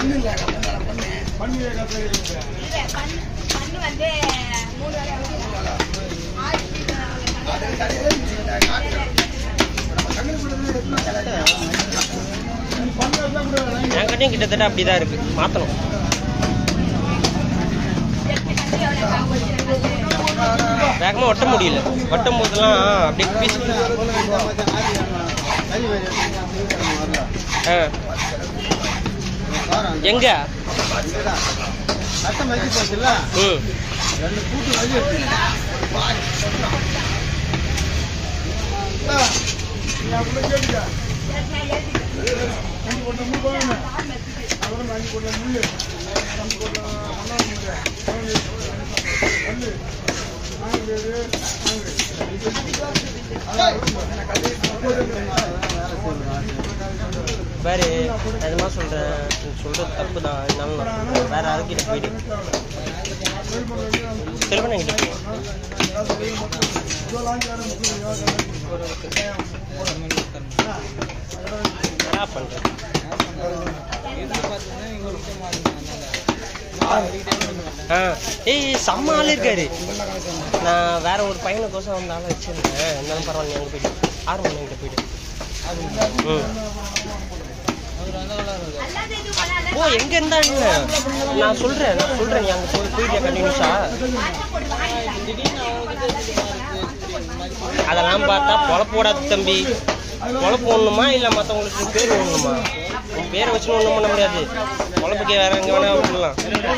என் கட்டையும் கிட்டத்தட்ட அப்படிதான் இருக்கு, மாத்தணும். வேகமா ஒட்ட முடியல, ஒட்டும் போதெல்லாம் அப்படியே பீஸ். எங்க வேறு எதுமா சொல்கிறேன், சொல்கிறது தப்பு தான். இருந்தாலும் வேறு யாருக்கிட்ட போயிடு செல்வன் என்கிட்ட போய் என்ன பண்ணுறேன். ஏய் செம்ம ஆள் இருக்காரு. நான் வேற ஒரு பையனுக்கோசம் வந்து ஆளை வச்சிருந்தேன். இருந்தாலும் பரவாயில்ல, எங்கே போயிட்டு 6 மணி என்கிட்ட போயிட்டு. ஓ எங்க இருந்தா நான் சொல்றேன் நீ அங்க போயிட்டியா கண்டினியூஸா? அதெல்லாம் பார்த்தா பொழப்பு போடாது தம்பி. பொழப்பு ஒண்ணுமா இல்ல மத்தவங்களுக்கு பேர் ஒண்ணுமா? உன் பேரை வச்சு ஒண்ணும் பண்ண முடியாது. பொழப்புக்கு வேற எங்க வேணா விடலாம்.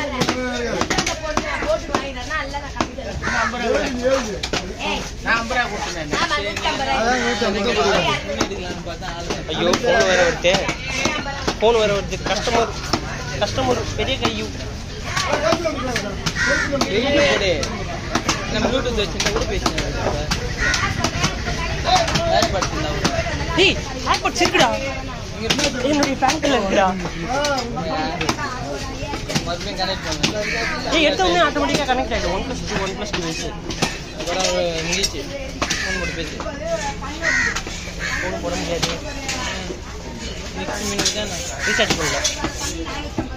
ஐயோ போன் வேற வருது. கஸ்டமர் பெரிய கையும் ப்ளூடூத் வச்சு கூட பேசுறேன். ஏர்பாட்ஸ் இருக்குடா, என்னுடைய பேங்க்ல இருக்குடா. மறுபடியும் கனெக்ட் பண்ணு. எடுத்த உடனே ஆட்டோமேட்டிக்கா கனெக்ட் ஆயிடும். 1+2 வயசு முடிச்சு ஃபோன் போட்டு பேசு. ஃபோன் போட முடியாது, ரீசார்ஜ் பண்ணல.